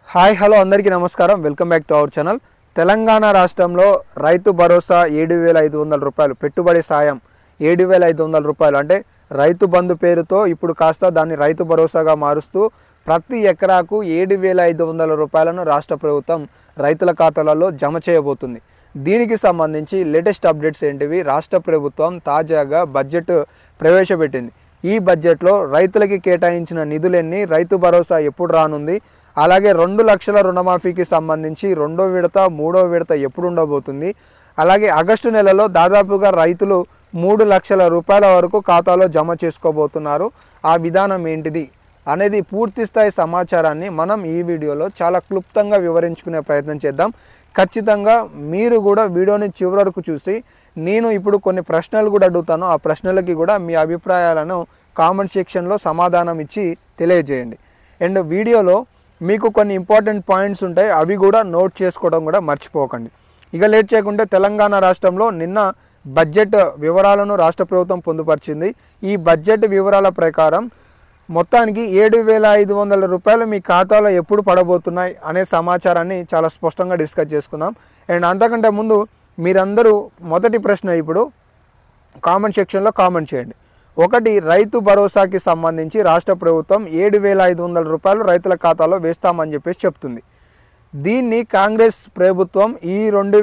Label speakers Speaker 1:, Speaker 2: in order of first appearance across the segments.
Speaker 1: Hi hello అందరికీ నమస్కారం. Welcome back to our channel. Telangana రాష్ట్రంలో రైతు భరోసా 7,500 రూపాయలు, పెట్టుబడి సాయం 7,500 రూపాయలు అంటే రైతు బంధు పేరుతో ఇప్పుడు కాస్త దాన్ని రైతు భరోసాగా మారుస్తూ ప్రతి ఎకరాకు 7,500 రూపాయలను రాష్ట్ర ప్రభుత్వం రైతుల ఖాతాలలో జమ చేయబోతుంది. దీనికి సంబంధించి లేటెస్ట్ అప్డేట్స్ ఏంటివి? రాష్ట్ర ప్రభుత్వం తాజాగా బడ్జెట్ ప్రవేశపెట్టింది. ఈ బడ్జెట్లో రైతులకి కేటాయించిన నిధులెన్ని, రైతు భరోసా ఎప్పుడు రానుంది, అలాగే 2 లక్షల రుణమాఫీకి సంబంధించి రెండో విడత మూడో విడత ఎప్పుడు ఉండబోతుంది, అలాగే ఆగస్టు నెలలో దాదాపుగా రైతులు 3 లక్షల రూపాయల వరకు ఖాతాలో జమ చేసుకోబోతున్నారు. ఆ విధానం ఏంటిది అనేది పూర్తి స్థాయి సమాచారాన్ని మనం ఈ వీడియోలో చాలా క్లుప్తంగా వివరించుకునే ప్రయత్నం చేద్దాం. ఖచ్చితంగా మీరు కూడా వీడియోని చివరి వరకు చూసి, నేను ఇప్పుడు కొన్ని ప్రశ్నలు కూడా అడుగుతాను, ఆ ప్రశ్నలకి కూడా మీ అభిప్రాయాలను కామెంట్ సెక్షన్లో సమాధానం ఇచ్చి తెలియజేయండి. అండ్ వీడియోలో మీకు కొన్ని ఇంపార్టెంట్ పాయింట్స్ ఉంటాయి, అవి కూడా నోట్ చేసుకోవడం కూడా మర్చిపోకండి. ఇక లేట్ చేయకుంటే తెలంగాణ రాష్ట్రంలో నిన్న బడ్జెట్ వివరాలను రాష్ట్ర ప్రభుత్వం పొందుపరిచింది. ఈ బడ్జెట్ వివరాల ప్రకారం మొత్తానికి 7,500 రూపాయలు మీ ఖాతాలో ఎప్పుడు పడబోతున్నాయి అనే సమాచారాన్ని చాలా స్పష్టంగా డిస్కస్ చేసుకుందాం. అండ్ అంతకంటే ముందు మీరందరూ మొదటి ప్రశ్న ఇప్పుడు కామెంట్ సెక్షన్లో కామెంట్ చేయండి. ఒకటి, రైతు భరోసాకి సంబంధించి రాష్ట్ర ప్రభుత్వం 7,500 రూపాయలు రైతుల ఖాతాలో వేస్తామని చెప్పేసి చెప్తుంది. దీన్ని కాంగ్రెస్ ప్రభుత్వం ఈ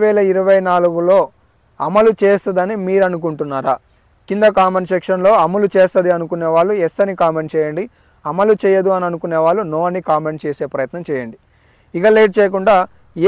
Speaker 1: 2024లో అమలు చేస్తుందని మీరు అనుకుంటున్నారా? కింద కామెంట్ సెక్షన్లో అమలు చేస్తుంది అనుకునే వాళ్ళు ఎస్ అని కామెంట్ చేయండి, అమలు చేయదు అని అనుకునే వాళ్ళు నో అని కామెంట్ చేసే ప్రయత్నం చేయండి. ఇక లేట్ చేయకుండా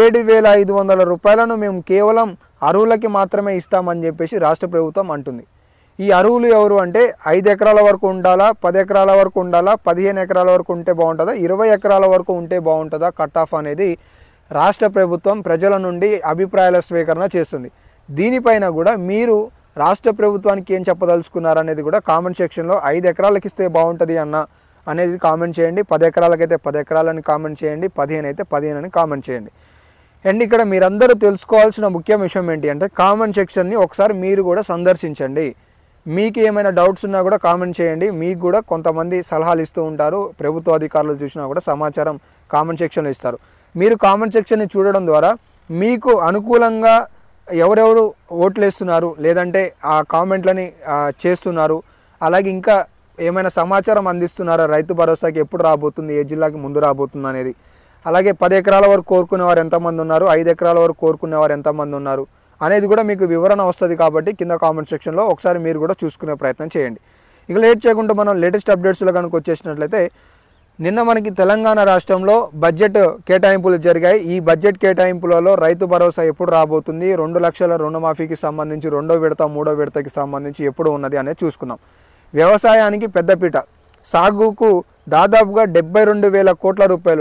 Speaker 1: 7,500 రూపాయలను మేము కేవలం అర్హులకి మాత్రమే ఇస్తామని చెప్పేసి రాష్ట్ర ప్రభుత్వం అంటుంది. ఈ అర్హులు ఎవరు అంటే 5 ఎకరాల వరకు ఉండాలా, 10 ఎకరాల వరకు ఉండాలా, 15 ఎకరాల వరకు ఉంటే బాగుంటుందా, 20 ఎకరాల వరకు ఉంటే బాగుంటుందా, కట్ ఆఫ్ అనేది రాష్ట్ర ప్రభుత్వం ప్రజల నుండి అభిప్రాయాల స్వీకరణ చేస్తుంది. దీనిపైన కూడా మీరు రాష్ట్ర ప్రభుత్వానికి ఏం చెప్పదలుచుకున్నారు అనేది కూడా కామెంట్ సెక్షన్లో 5 ఎకరాలకి ఇస్తే బాగుంటుంది అన్న అనేది కామెంట్ చేయండి, 10 ఎకరాలకైతే 10 ఎకరాలని కామెంట్ చేయండి, 15 అయితే 15 అని కామెంట్ చేయండి. అండ్ ఇక్కడ మీరందరూ తెలుసుకోవాల్సిన ముఖ్య విషయం ఏంటి అంటే కామెంట్ సెక్షన్ని ఒకసారి మీరు కూడా సందర్శించండి. మీకు ఏమైనా డౌట్స్ ఉన్నా కూడా కామెంట్ చేయండి. మీకు కూడా కొంతమంది సలహాలు ఇస్తూ ఉంటారు, ప్రభుత్వ అధికారులు చూసినా కూడా సమాచారం కామెంట్ సెక్షన్లో ఇస్తారు. మీరు కామెంట్ సెక్షన్ని చూడడం ద్వారా మీకు అనుకూలంగా ఎవరెవరు ఓట్లు వేస్తున్నారు, లేదంటే ఆ కామెంట్లని చేస్తున్నారు, అలాగే ఇంకా ఏమైనా సమాచారం అందిస్తున్నారా, రైతు భరోసాకి ఎప్పుడు రాబోతుంది, ఏ జిల్లాకి ముందు రాబోతుంది అనేది, అలాగే 10 ఎకరాల వరకు కోరుకునేవారు ఎంతమంది ఉన్నారు, 5 ఎకరాల వరకు కోరుకునేవారు ఎంతమంది ఉన్నారు అనేది కూడా మీకు వివరణ వస్తుంది. కాబట్టి కింద కామెంట్ సెక్షన్లో ఒకసారి మీరు కూడా చూసుకునే ప్రయత్నం చేయండి. ఇక లేట్ చేయకుండా మనం లేటెస్ట్ అప్డేట్స్లో కనుక వచ్చేసినట్లయితే నిన్న మనకి తెలంగాణ రాష్ట్రంలో బడ్జెట్ కేటాయింపులు జరిగాయి. ఈ బడ్జెట్ కేటాయింపులలో రైతు భరోసా ఎప్పుడు రాబోతుంది, 2 లక్షల రుణమాఫీకి సంబంధించి రెండో విడత మూడో విడతకి సంబంధించి ఎప్పుడు ఉన్నది అనేది చూసుకుందాం. వ్యవసాయానికి పెద్దపీట, సాగుకు దాదాపుగా 72,000 కోట్ల రూపాయలు,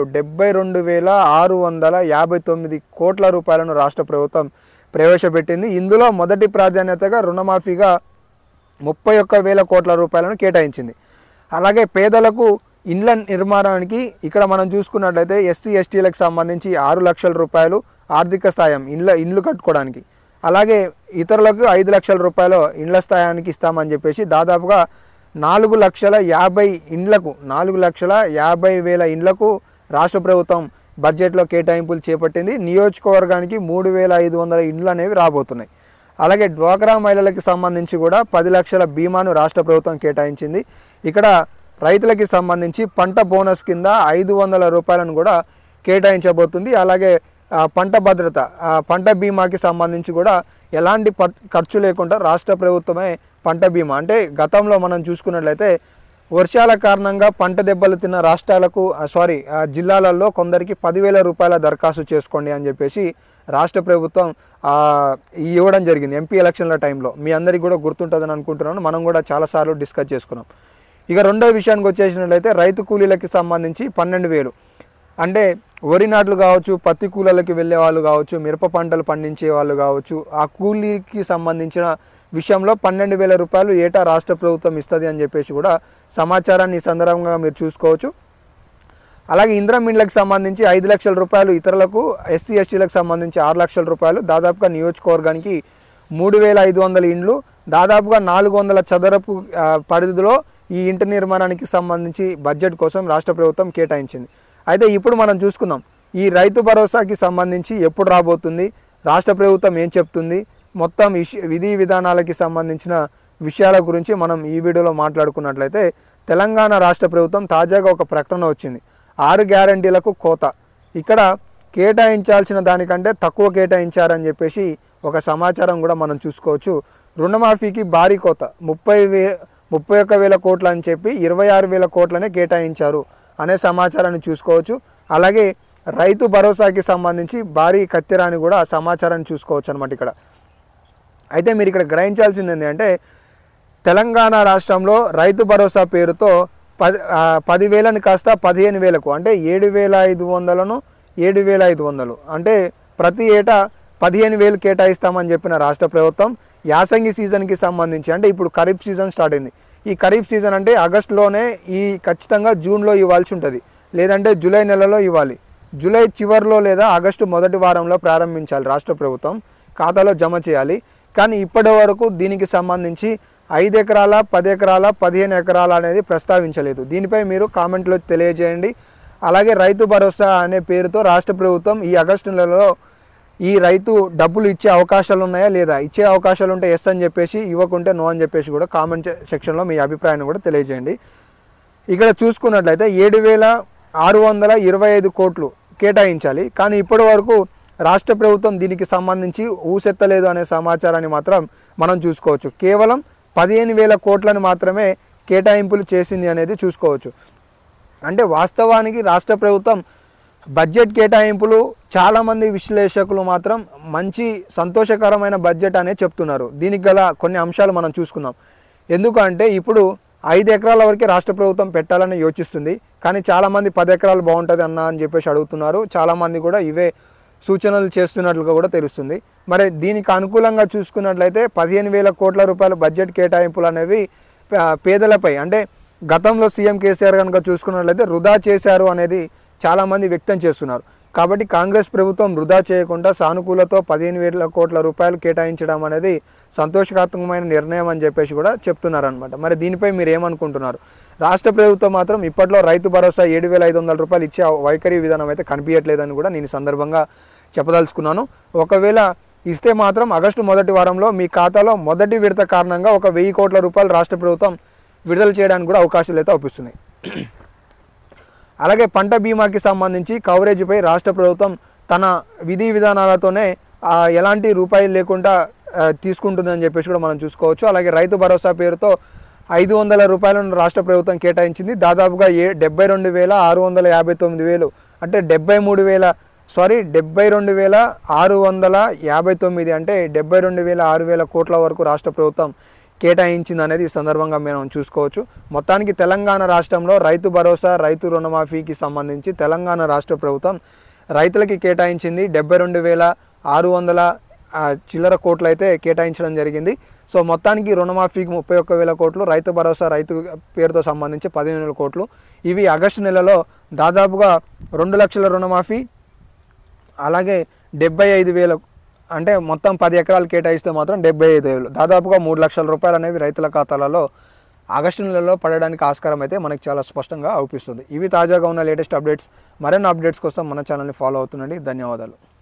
Speaker 1: 72,659 కోట్ల రూపాయలను రాష్ట్ర ప్రభుత్వం ప్రవేశపెట్టింది. ఇందులో మొదటి ప్రాధాన్యతగా రుణమాఫీగా 31,000 కోట్ల రూపాయలను కేటాయించింది. అలాగే పేదలకు ఇండ్ల నిర్మాణానికి ఇక్కడ మనం చూసుకున్నట్లయితే ఎస్సీ ఎస్టీలకు సంబంధించి 6 లక్షల రూపాయలు ఆర్థిక సాయం ఇండ్లు కట్టుకోవడానికి, అలాగే ఇతరులకు 5 లక్షల రూపాయలు ఇండ్ల స్థాయానికి ఇస్తామని చెప్పేసి దాదాపుగా 4,50,000 ఇండ్లకు 4,50,000 ఇండ్లకు రాష్ట్ర ప్రభుత్వం బడ్జెట్లో కేటాయింపులు చేపట్టింది. నియోజకవర్గానికి 3,500 ఇండ్లు అనేవి రాబోతున్నాయి. అలాగే డ్వాక్రా మహిళలకు సంబంధించి కూడా 10 లక్షల బీమాను రాష్ట్ర ప్రభుత్వం కేటాయించింది. ఇక్కడ రైతులకి సంబంధించి పంట బోనస్ కింద 500 రూపాయలను కూడా కేటాయించబోతుంది. అలాగే పంట భద్రత, పంట బీమాకి సంబంధించి కూడా ఎలాంటి ఖర్చు లేకుండా రాష్ట్ర ప్రభుత్వమే పంట బీమా అంటే గతంలో మనం చూసుకున్నట్లయితే వర్షాల కారణంగా పంట దెబ్బలు తిన్న జిల్లాలలో కొందరికి 10,000 రూపాయల దరఖాస్తు చేసుకోండి అని చెప్పేసి రాష్ట్ర ప్రభుత్వం ఇవ్వడం జరిగింది ఎంపీ ఎలక్షన్ల టైంలో. మీ అందరికీ కూడా గుర్తుంటుందని అనుకుంటున్నాను, మనం కూడా చాలాసార్లు డిస్కస్ చేసుకున్నాం. ఇక రెండో విషయానికి వచ్చేసినట్లయితే రైతు కూలీలకి సంబంధించి 12,000 అంటే వరి నాట్లు కావచ్చు, పత్తి కూలీలకి వెళ్ళే వాళ్ళు కావచ్చు, మిరప పంటలు పండించే వాళ్ళు కావచ్చు, ఆ కూలీకి సంబంధించిన విషయంలో 12,000 రూపాయలు ఏటా రాష్ట్ర ప్రభుత్వం ఇస్తుంది అని చెప్పేసి కూడా సమాచారాన్ని ఈ సందర్భంగా మీరు చూసుకోవచ్చు. అలాగే ఇందిరమ్మ ఇండ్లకు సంబంధించి 5 లక్షల రూపాయలు, ఇతరులకు ఎస్సీ ఎస్టీలకు సంబంధించి 6 లక్షల రూపాయలు, దాదాపుగా నియోజకవర్గానికి 3,500 ఇండ్లు, దాదాపుగా 400 చదరపు పరిధిలో ఈ ఇంటి నిర్మాణానికి సంబంధించి బడ్జెట్ కోసం రాష్ట్ర ప్రభుత్వం కేటాయించింది. అయితే ఇప్పుడు మనం చూసుకుందాం ఈ రైతు భరోసాకి సంబంధించి ఎప్పుడు రాబోతుంది, రాష్ట్ర ప్రభుత్వం ఏం చెప్తుంది, మొత్తం విధి విధానాలకి సంబంధించిన విషయాల గురించి మనం ఈ వీడియోలో మాట్లాడుకున్నట్లయితే, తెలంగాణ రాష్ట్ర ప్రభుత్వం తాజాగా ఒక ప్రకటన వచ్చింది. 6 గ్యారంటీలకు కోత, ఇక్కడ కేటాయించాల్సిన దానికంటే తక్కువ కేటాయించారని చెప్పేసి ఒక సమాచారం కూడా మనం చూసుకోవచ్చు. రుణమాఫీకి భారీ కోత, 31,000 కోట్లు అని చెప్పి 26,000 కోట్లనే కేటాయించారు అనే సమాచారాన్ని చూసుకోవచ్చు. అలాగే రైతు భరోసాకి సంబంధించి భారీ కత్తెరాని కూడా సమాచారాన్ని చూసుకోవచ్చు అనమాట ఇక్కడ. అయితే మీరు ఇక్కడ గ్రహించాల్సింది ఏంటంటే, తెలంగాణ రాష్ట్రంలో రైతు భరోసా పేరుతో 10,000ని కాస్త 15,000కు, అంటే 7,500ను 7,500, అంటే ప్రతి ఏటా 15,000 కేటాయిస్తామని చెప్పిన రాష్ట్ర ప్రభుత్వం యాసంగి సీజన్కి సంబంధించి, అంటే ఇప్పుడు ఖరీఫ్ సీజన్ స్టార్ట్ అయింది. ఈ ఖరీఫ్ సీజన్ అంటే ఆగస్టులోనే ఖచ్చితంగా జూన్లో ఇవ్వాల్సి ఉంటుంది, లేదంటే జూలై నెలలో ఇవ్వాలి. జూలై చివరిలో లేదా ఆగస్టు మొదటి వారంలో ప్రారంభించాలి రాష్ట్ర ప్రభుత్వం, ఖాతాలో జమ చేయాలి. కానీ ఇప్పటి వరకు దీనికి సంబంధించి 5 ఎకరాల, 10 ఎకరాల, 15 ఎకరాల అనేది ప్రస్తావించలేదు. దీనిపై మీరు కామెంట్లో తెలియజేయండి. అలాగే రైతు భరోసా అనే పేరుతో రాష్ట్ర ప్రభుత్వం ఈ ఆగస్టు నెలలో ఈ రైతు డబ్బులు ఇచ్చే అవకాశాలు ఉన్నాయా లేదా, ఇచ్చే అవకాశాలు ఉంటే ఎస్ అని చెప్పేసి, ఇవ్వకుంటే నో అని చెప్పేసి కూడా కామెంట్ సెక్షన్లో మీ అభిప్రాయాన్ని కూడా తెలియజేయండి. ఇక్కడ చూసుకున్నట్లయితే 7,625 కోట్లు కేటాయించాలి, కానీ ఇప్పటి వరకు రాష్ట్ర ప్రభుత్వం దీనికి సంబంధించి ఊసెత్తలేదు అనే సమాచారాన్ని మాత్రం మనం చూసుకోవచ్చు. కేవలం 15,000 కోట్లను మాత్రమే కేటాయింపులు చేసింది అనేది చూసుకోవచ్చు. అంటే వాస్తవానికి రాష్ట్ర ప్రభుత్వం బడ్జెట్ కేటాయింపులు చాలామంది విశ్లేషకులు మాత్రం మంచి సంతోషకరమైన బడ్జెట్ అనే చెప్తున్నారు. దీనికి గల కొన్ని అంశాలు మనం చూసుకుందాం. ఎందుకంటే ఇప్పుడు 5 ఎకరాల వరకే రాష్ట్ర ప్రభుత్వం పెట్టాలని యోచిస్తుంది, కానీ చాలామంది 10 ఎకరాలు బాగుంటుంది అన్న అని చెప్పేసి అడుగుతున్నారు. చాలామంది కూడా ఇవే సూచనలు చేస్తున్నట్లుగా కూడా తెలుస్తుంది. మరి దీనికి అనుకూలంగా చూసుకున్నట్లయితే 15,000 కోట్ల రూపాయల బడ్జెట్ కేటాయింపులు అనేవి పేదలపై, అంటే గతంలో సీఎం కేసీఆర్ కనుక చూసుకున్నట్లయితే వృధా చేశారు అనేది చాలామంది వ్యక్తం చేస్తున్నారు. కాబట్టి కాంగ్రెస్ ప్రభుత్వం వృధా చేయకుండా సానుకూలతో 15,000 కోట్ల రూపాయలు కేటాయించడం అనేది సంతోషకరమైన నిర్ణయం అని చెప్పేసి కూడా చెప్తున్నారు అనమాట. మరి దీనిపై మీరు ఏమనుకుంటున్నారు? రాష్ట్ర ప్రభుత్వం మాత్రం ఇప్పట్లో రైతు భరోసా 7,500 రూపాయలు ఇచ్చే వైఖరి విధానం అయితే కనిపించట్లేదని కూడా నేను సందర్భంగా చెప్పదలుచుకున్నాను. ఒకవేళ ఇస్తే మాత్రం ఆగస్టు మొదటి వారంలో మీ ఖాతాలో మొదటి విడత కారణంగా 1,000 కోట్ల రూపాయలు రాష్ట్ర ప్రభుత్వం విడుదల చేయడానికి కూడా అవకాశాలు అయితే అవుపిస్తున్నాయి. అలాగే పంట బీమాకి సంబంధించి కవరేజీపై రాష్ట్ర ప్రభుత్వం తన విధి విధానాలతోనే ఎలాంటి రూపాయలు లేకుండా తీసుకుంటుందని చెప్పేసి కూడా మనం చూసుకోవచ్చు. అలాగే రైతు భరోసా పేరుతో 500 రూపాయలను రాష్ట్ర ప్రభుత్వం కేటాయించింది. దాదాపుగా 72,659, అంటే 72,659, అంటే 72,000 కోట్ల వరకు రాష్ట్ర ప్రభుత్వం కేటాయించింది అనేది ఈ సందర్భంగా మనం చూసుకోవచ్చు. మొత్తానికి తెలంగాణ రాష్ట్రంలో రైతు భరోసా, రైతు రుణమాఫీకి సంబంధించి తెలంగాణ రాష్ట్ర ప్రభుత్వం రైతులకి కేటాయించింది 72,600 చిల్లర కోట్లు అయితే కేటాయించడం జరిగింది. సో మొత్తానికి రుణమాఫీకి 31,000 కోట్లు, రైతు భరోసా రైతు పేరుతో సంబంధించి 15,000 కోట్లు. ఇవి ఆగస్టు నెలలో దాదాపుగా 2 లక్షల రుణమాఫీ, అలాగే 75,000, అంటే మొత్తం 10 ఎకరాలు కేటాయిస్తే మాత్రం 75,000, దాదాపుగా 3 లక్షల రూపాయలు అనేవి రైతుల ఖాతాలలో ఆగస్టు నెలలో పడడానికి ఆస్కారం అయితే మనకు చాలా స్పష్టంగా అవుపిస్తుంది. ఇవి తాజాగా ఉన్న లేటెస్ట్ అప్డేట్స్. మరిన్ని అప్డేట్స్ కోసం మన ఛానల్ని ఫాలో అవుతుండండి. ధన్యవాదాలు.